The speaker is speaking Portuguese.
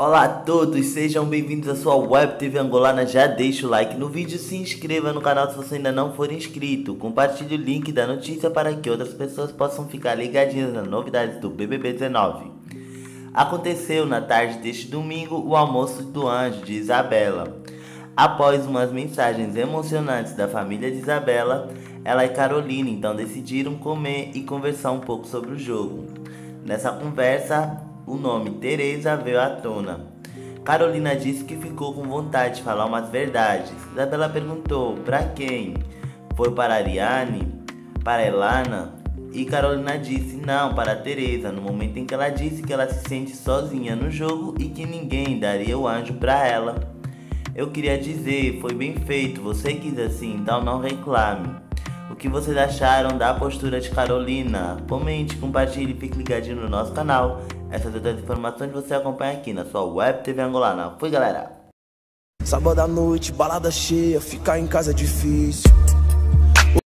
Olá a todos, sejam bem-vindos à sua Web TV Angolana. Já deixa o like no vídeo, se inscreva no canal se você ainda não for inscrito. Compartilhe o link da notícia para que outras pessoas possam ficar ligadinhas nas novidades do BBB 19. Aconteceu na tarde deste domingo o almoço do anjo de Isabela. Após umas mensagens emocionantes da família de Isabela, ela e Carolina então decidiram comer e conversar um pouco sobre o jogo. Nessa conversa, o nome Teresa veio à tona. Carolina disse que ficou com vontade de falar umas verdades. Isabela perguntou para quem? Foi para Ariane? Para Elana? E Carolina disse não, para Teresa, no momento em que ela disse que ela se sente sozinha no jogo e que ninguém daria o anjo para ela. Eu queria dizer, foi bem feito, você quis assim, então não reclame. O que vocês acharam da postura de Carolina? Comente, compartilhe e fique ligadinho no nosso canal. Essas outras informações você acompanha aqui na sua Web TV Angolana. Fui, galera! Sábado à noite, balada cheia, ficar em casa é difícil.